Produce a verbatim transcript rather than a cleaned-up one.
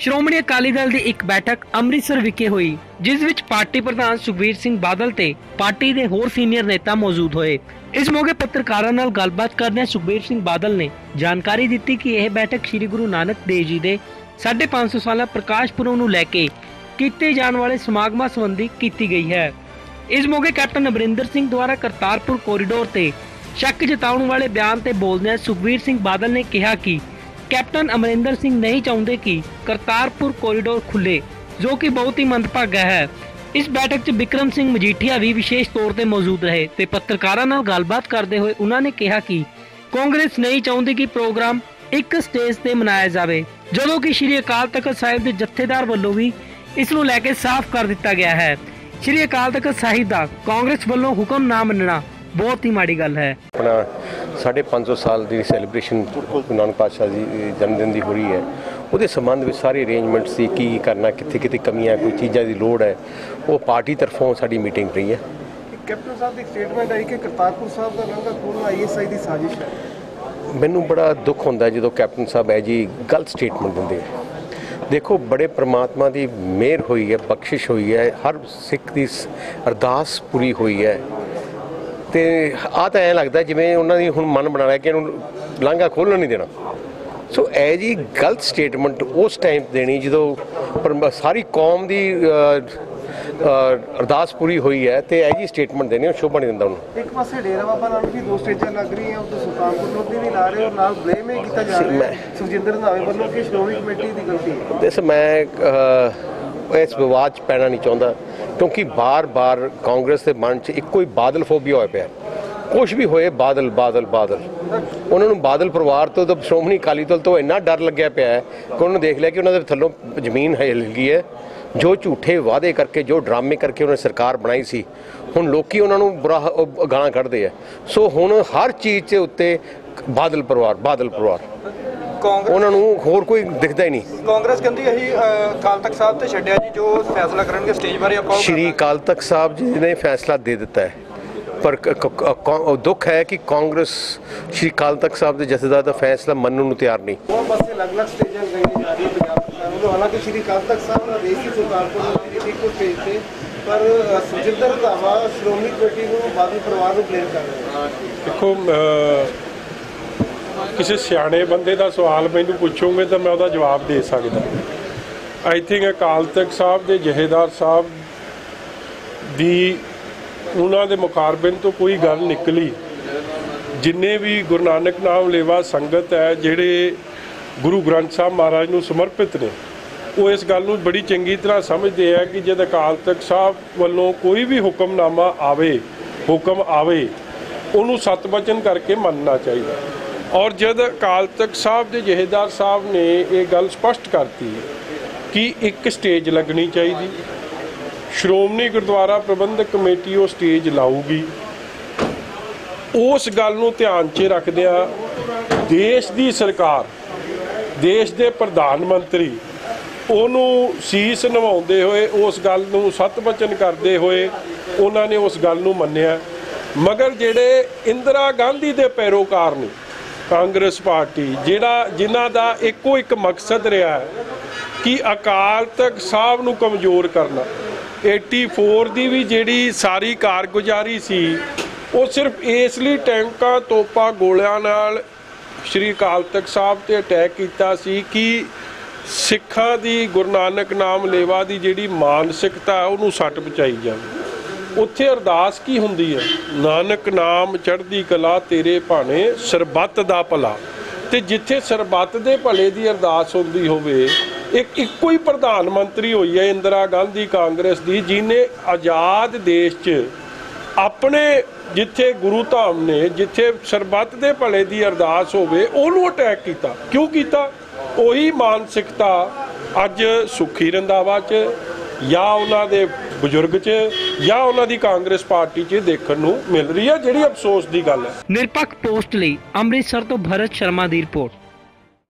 ਸ਼੍ਰੋਮਣੀ ਅਕਾਲੀ ਦਲ ਦੀ ਇੱਕ ਬੈਠਕ ਅੰਮ੍ਰਿਤਸਰ ਵਿਖੇ ਹੋਈ, ਜਿਸ ਵਿੱਚ ਪਾਰਟੀ ਪ੍ਰਧਾਨ ਸੁਖਬੀਰ ਸਿੰਘ ਬਾਦਲ ਤੇ ਪਾਰਟੀ ਦੇ ਹੋਰ ਸੀਨੀਅਰ ਨੇਤਾ ਮੌਜੂਦ ਹੋਏ। ਇਸ ਮੌਕੇ ਪੱਤਰਕਾਰਾਂ ਨਾਲ ਗੱਲਬਾਤ ਕਰਦਿਆਂ ਸੁਖਬੀਰ ਸਿੰਘ ਬਾਦਲ ਨੇ ਜਾਣਕਾਰੀ ਦਿੱਤੀ ਕਿ ਇਹ ਬੈਠਕ ਸ੍ਰੀ ਗੁਰੂ ਨਾਨਕ ਦੇਵ ਜੀ ਦੇ ਸਾਢੇ ਪੰਜ ਸੌ ਸਾਲਾ ਪ੍ਰਕਾਸ਼ ਪੁਰਬ ਨੂੰ ਲੈ ਕੇ ਕੀਤੇ ਜਾਣ ਵਾਲੇ ਸਮਾਗਮਾਂ ਸੰਬੰਧੀ ਕੀਤੀ ਗਈ ਹੈ। ਇਸ ਮੌਕੇ ਕੈਪਟਨ ਅਮਰਿੰਦਰ ਸਿੰਘ ਦੁਆਰਾ ਕਰਤਾਰਪੁਰ ਕੋਰੀਡੋਰ ਤੇ ਸ਼ੱਕ ਜਤਾਉਣ ਵਾਲੇ ਬਿਆਨ ਤੇ ਬੋਲਦਿਆਂ ਸੁਖਬੀਰ ਸਿੰਘ ਬਾਦਲ ਨੇ ਕਿਹਾ ਕਿ ਕੈਪਟਨ ਅਮਰਿੰਦਰ ਸਿੰਘ नहीं चाहते कि करतारपुर कॉरिडोर खुले, जो कि बहुत ही मंदभागा है। इस बैठक च बिक्रम सिंह मजीठिया भी विशेष तौर पर मौजूद रहे ते पत्रकारां नाल गलबात करते हुए उन्होंने कहा कि कांग्रेस नहीं चाहती कि प्रोग्राम एक स्टेज ते मनाया जाए, जदों कि श्री अकाल तख्त साहिब के जत्थेदार वालों भी इस नूं लैके साफ कर दिता गया है। श्री अकाल तख्त साहिब का कांग्रेस वालों हुक्म ना मनना बहुत ही माड़ी गल है। अपना साढ़े पाँच सौ साल की सैलीब्रेशन गुरु नानक पातशाह जी जन्मदिन की हो रही है, वो संबंध में सारे अरेंजमेंट से की करना, कितने कितने कमियां, कोई चीज़ों की लोड़ है, वो पार्टी तरफों साड़ी मीटिंग रही है। कैप्टन साहब की स्टेटमेंट आई कि करतारपुर साहब का लंगर खोलना आई एस आई की साजिश है। मैनू बड़ा दुख होता है जो कैप्टन साहब है जी गलत स्टेटमेंट देंगे। देखो बड़े परमात्मा की मेहर हुई है, बख्शिश हुई है, हर सिख की अरदास पूरी हुई है, तो आ तो ऐ लगता है जिमें उन्होंने हुण मन बनाया कि लांघा खोलण नहीं देना। सो ऐ जी गलत स्टेटमेंट उस टाइम देनी जो पर सारी कौम की अरदास पूरी हुई है, तो ऐ जी स्टेटमेंट देनी शोभा नहीं दिंदा उन्होंने। एक पासे डेरा बाबा नानक की दो स्टेजां लग रही हैं, उधर सुल्तानपुर लोधी भी ला रहे और नाल ब्लेम ही किया जा रहा है सुखजिंदर रंधावे वालों की श्रोमणी कमेटी की गलती है। दस मैं इस विवाद च पैना नहीं चाहता, क्योंकि बार बार कांग्रेस के मन च एक कोई बादल फोबिया होया पिया, कुछ भी होए बादल बादल बादल। उन्होंने बादल परिवार तो तो श्रोमणी अकाली दल तो इन्ना डर लग्या पिया है कि उन्होंने देख लिया कि उन्होंने थल्लों जमीन हिल गई है। जो झूठे वादे करके, जो ड्रामे करके उन्होंने सरकार बनाई सी, हुण लोकी उन्होंने बुरा गालां कढ़दे है। सो हुण हर चीज़ के उत्ते बादल परिवार बादल परिवार उन्होंने होर कोई दिखता ही नहीं। कांग्रेस कहती है अकाल तख्त साहब ते छड्डिया जी जो फैसला करनगे स्टेज बारे आपां श्री अकाल तख्त साहब जी ने फैसला दे दिता है, पर दुख है कि कांग्रेस श्री अकाल तख्त साहब के जथेदार का फैसला मनने नूं तैयार नहीं। अलग-अलग स्टेजां गई जा रही है, हालांकि श्री अकाल तख्त साहब ने देसी सुल्तानपुर एक स्टेज पे पर सुखजिंदर रंधावा श्रोमणी कमेटी को बादल परिवार को ब्लेम कर रहे हैं। देखो किसी सियाणे बंदे का सवाल मैनू पूछोगे तो मैं उसका जवाब दे सकता। आई थिंक अकाल तख्त साहब के जहेदार साहब की उन्होंने मुखारबिन तो कोई गल निकली। जिन्ने भी गुरु नानक नाम लेवा संगत है जिहड़े गुरु ग्रंथ साहब महाराज नूं समर्पित ने, वो इस गल नूं बड़ी चंगी तरह समझते हैं कि जब अकाल तख्त साहब वालों कोई भी हुक्मनामा आवे हुक्म आवे उन्होंने सत वचन करके मनना चाहिए। और जब अकाल तख्त साहब के जहेदार साहब ने ये गल स्पष्ट करती कि एक स्टेज लगनी चाहिए, श्रोमणी गुरुद्वारा प्रबंधक कमेटी वो स्टेज लाऊगी, उस गल नूं ध्यान च रखदिआं देश की सरकार, देश के प्रधानमंत्री उन्होंने सीस नवाउंदे हुए उस गल नूं सत वचन करते हुए उन्होंने उस गल नूं मन्निया। मगर जिहड़े इंदिरा गांधी के पैरोकार ने कांग्रेस पार्टी जिहड़ा जिन्हां दा इक्को एक मकसद रहा है कि अकाल तख्त साहब नूं कमज़ोर करना। एटी फोर की भी जिहड़ी सारी कारगुजारी सी वो सिर्फ इसलिए टैंकां तोपां गोलियां नाल श्री अकाल तख्त साहब ते अटैक कीता सी कि सिखां दी गुरु नानक नाम लेवा दी जिहड़ी मानसिकता है उहनूं सट पहुंचाई जावे। उत्थे अरदास की हुंदी है, नानक नाम चढ़दी कला तेरे भाने सरबत दा भला। ते जिथे सरबत दे भले दी अरदास हुंदी होवे, एक इक्को ही प्रधानमंत्री होई है इंदिरा गांधी कांग्रेस दी, जिन्हें आज़ाद देश च अपने जिथे गुरु धाम ने जिथे सरबत दे भले दी अरदास होवे उहनूं अटैक कीता। क्यों कीता? उही मानसिकता अज सुखी रंधावा च या उन्हां दे बुजुर्ग च या उन्हां दी कांग्रेस पार्टी च देखण नूं मिल रही है, जिहड़ी अफसोस दी गल है। निरपक्ष पोस्ट लई अमृतसर तो भरत शर्मा दी रिपोर्ट।